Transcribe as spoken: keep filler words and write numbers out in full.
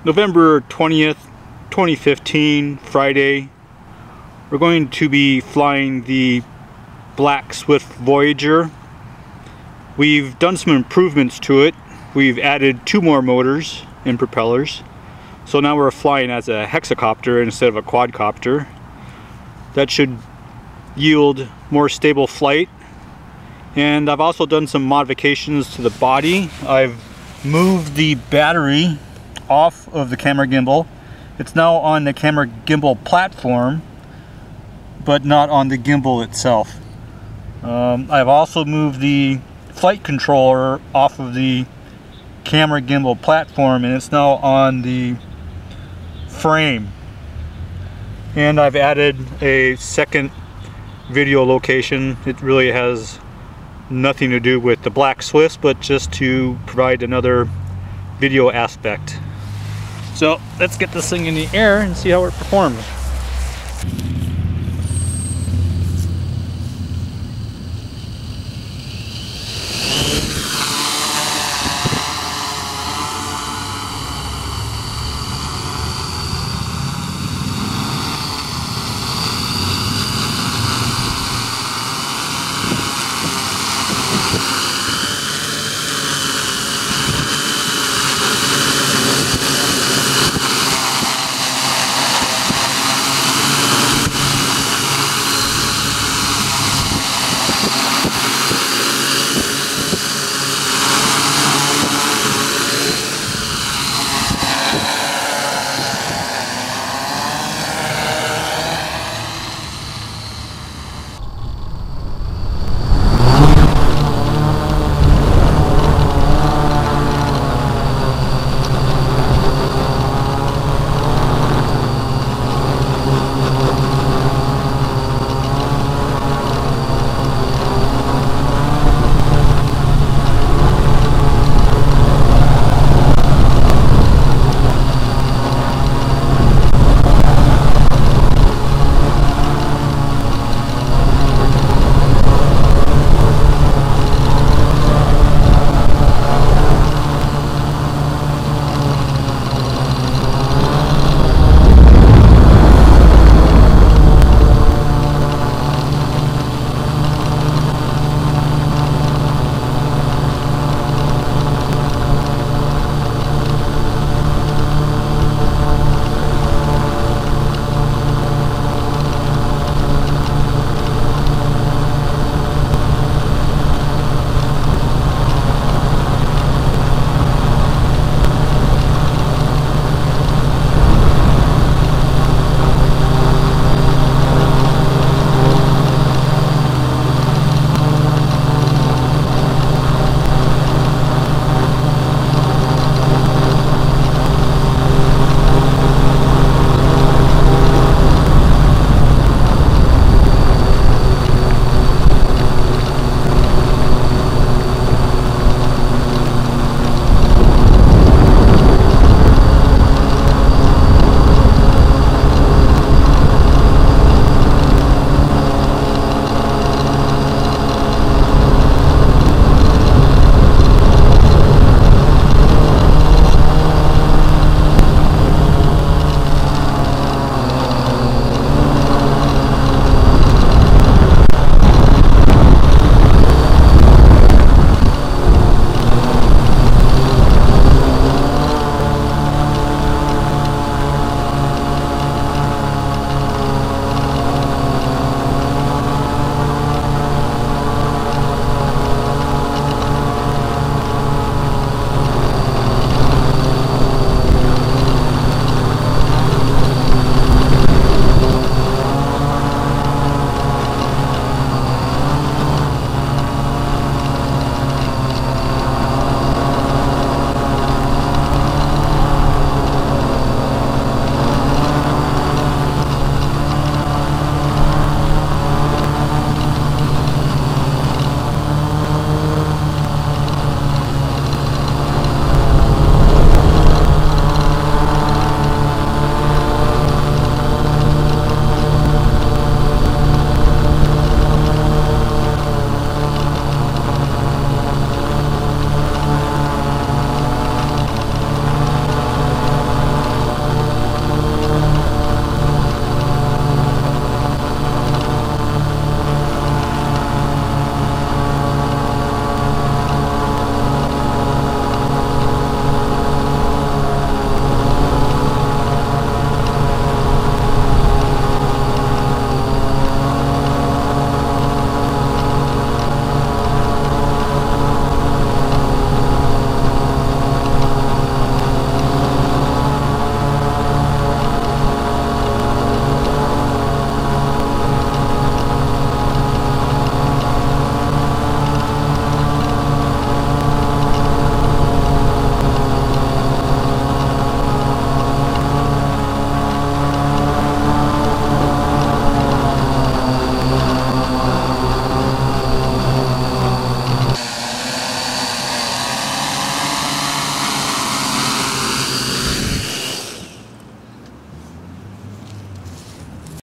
November twentieth, twenty fifteen, Friday. We're going to be flying the black Swift Voyager. We've done some improvements to it. We've added two more motors and propellers. So now we're flying as a hexacopter instead of a quadcopter. That should yield more stable flight. And I've also done some modifications to the body. I've moved the battery off of the camera gimbal. It's now on the camera gimbal platform, but not on the gimbal itself. Um, I've also moved the flight controller off of the camera gimbal platform, and it's now on the frame. And I've added a second video location. It really has nothing to do with the black Swifts, but just to provide another video aspect. So let's get this thing in the air and see how it performs.